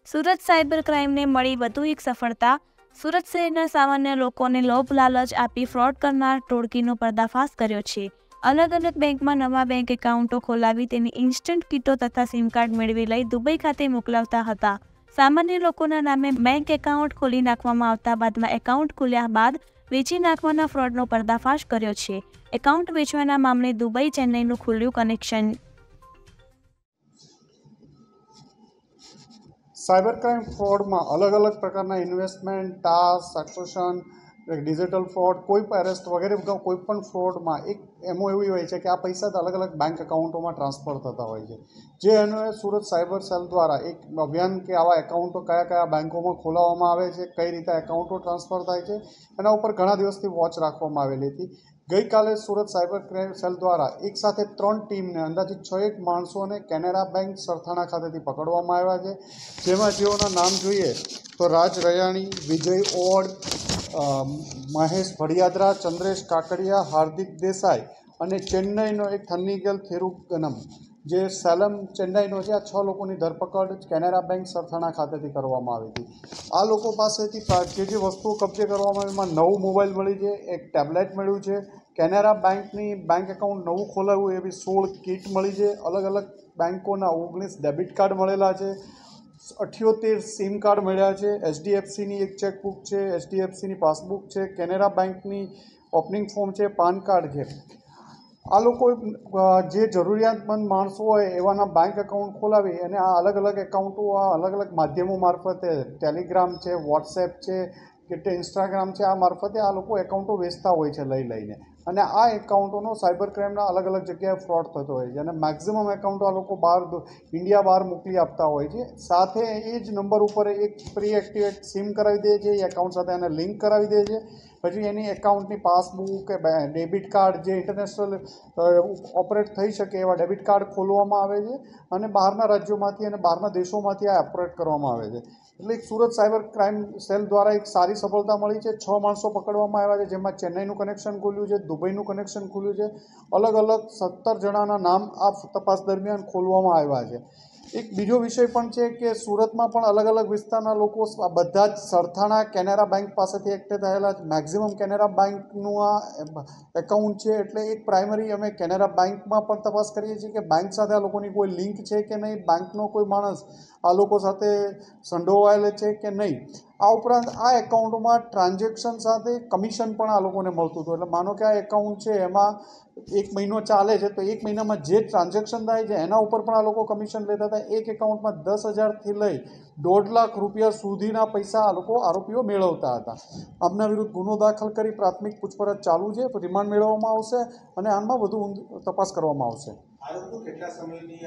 Surat cyber ક્રાઇમને મળી વધુ એક સફળતા। સુરત શહેરના સામાન્ય લોકોને લોભ લાલચ આપી ફ્રોડ કરનાર ટોળકીનો પર્દાફાશ કર્યો છે। અલગ અલગ બેંકમાં નવા બેંક એકાઉન્ટો ખોલાવી તેની ઇન્સ્ટન્ટ કીટો તથા સિમ કાર્ડ મેળવી લઈ દુબઈ ખાતે મોકલાવતા હતા। સામાન્ય લોકોના નામે બેંક એકાઉન્ટ ખોલી નાખવામાં આવતા બાદમાં એકાઉન્ટ ખોલ્યા બાદ વેચી નાખવાના ફ્રોડનો પર્દાફાશ કર્યો છે। એકાઉન્ટ વેચવાના મામલે દુબઈ ચેન્નઈનું ખુલ્યું કનેક્શન। साइबर क्राइम फ्रॉड में अलग अलग प्रकार इन्वेस्टमेंट टास्क सक्सेशन डिजिटल फ्रॉड कोई अरेस्ट वगैरह कोईपण फ्रॉड में एक एमओ एवं हो कि आ पैसा अलग अलग बैंक एकाउंटों में ट्रांसफर थता हो। सूरत साइबर सेल द्वारा एक अभियान के आवा एकाउंटो क्या क्या बैंकों में खोलवामां आवे छे, कई रीते एकाउंटो ट्रांसफर थाय छे एना उपर घणा दिवसथी वॉच राखवामां आवेली हती। गई काले सूरत साइबर क्राइम सेल द्वारा एक साथ 3 टीम ने अंदाजित 6 माणसों ने कैनेरा बैंक सरथाणा खातेथी पकड़वामां आव्या छे। जेमां जेओना नाम जोईए तो राज रयाणी, विजय ओड, महेश भड़ियादरा, चंद्रेश काकड़िया, हार्दिक देसाई और चेन्नईनो एक थन्नीगल थेरुगनम जे सेलम चेन्नईनो छे। आ 6 लोकोनी धरपकड़ कैनेरा बैंक सरथाणा खातेथी करवामां आवी हती। आ लोको पासेथी जे वस्तुओ कब्जे करवामां आवी एमां नवुं मोबाइल मळी छे, एक टेब्लेट मळ्युं छे, कैनेरा बैंकनी बैंक एकाउंट नवुं खोलाव्युं एवी 16 किट मळी छे, अलग अलग बैंकोना 19 डेबिट कार्ड मळेला छे, 78 सिम कार्ड मळ्या छे, एचडीएफसीनी एक चेकबुक छे, एचडीएफसीनी पासबुक छे, कैनेरा बैंकनी ओपनिंग फॉर्म छे, पान कार्ड छे। आ लोको जे जरूरियातमंद माणसों होय एवाना बैंक एकाउंट खोलावी अने आ अलग अलग एकाउंटो आ अलग अलग माध्यमों मार्फते टेलिग्राम छे, वॉट्सएप छे के इंस्टाग्राम छे, आ मार्फते आ लोको एकाउंटो वेचता होय छे लई लईने अने आ एकाउंटोनो साइबर क्राइमना अलग अलग जग्याए फ्रॉड थतो होय छे अने मैक्सिमम एकाउंटो आ लोको बहार इंडिया बहार मोकली आपता होय छे। साथे ए ज नंबर उपर एक प्री एक्टिवेट सिम करावी दे छे, एकाउंट साथे एने लिंक करावी दे छे, पछी एनी एकाउंटनी पासबुक के डेबिट कार्ड जे इंटरनेशनल ऑपरेट थई शके एवा डेबिट कार्ड खोलवामां आवे छे अने बहाરના राज्योमांथी अने बहाરના देशोमांथी आ ऑपरेट करवामां आवे छे। એટલે એક સુરત સાયબર ક્રાઇમ સેલ દ્વારા એક સારી સફળતા મળી છે। 6 માણસો પકડવામાં આવ્યા છે, જેમાં ચેન્નઈનું કનેક્શન ખુલ્યું છે, દુબઈનું કનેક્શન ખુલ્યું છે, અલગ અલગ 17 જણાના નામ આ તપાસ દરમિયાન ખોલવામાં આવ્યા છે। એક બીજો વિષય પણ છે કે સુરતમાં પણ અલગ અલગ વિસ્તારના લોકો બધા જ સરથાણા કેનેરા બેંક પાસેથી એક્ટિવ થયેલા મેક્સિમમ કેનેરા બેંકનું આ એકાઉન્ટ છે। એટલે એક પ્રાઇમરી અમે કેનેરા બેંકમાં પણ તપાસ કરીએ છીએ કે બેંક સાથે આ લોકોની કોઈ લિંક છે કે નહીં, બેંકનો કોઈ માણસ આ લોકો સાથે સંડોવાયેલો છે કે નહીં। આ ઉપરાંત આ એકાઉન્ટમાં ટ્રાન્ઝેક્શન સાથે કમિશન પણ આ લોકોને મળતું હતું। એટલે માનો કે આ એકાઉન્ટ છે એમાં 1 મહિનો ચાલે છે તો 1 મહિનામાં જે ટ્રાન્ઝેક્શન થાય છે એના ઉપર પણ આ લોકો કમિશન લેતા હતા। એક એકાઉન્ટમાં 10,000થી લઈ 1.5 લાખ રૂપિયા સુધીના પૈસા આ લોકો આરોપીઓ મેળવતા હતા। આમના વિરુદ્ધ ગુનો દાખલ કરી પ્રાથમિક પૂછપરછ ચાલુ છે, રિમાન્ડ મેળવવામાં આવશે અને આમાં વધુ તપાસ કરવામાં આવશે।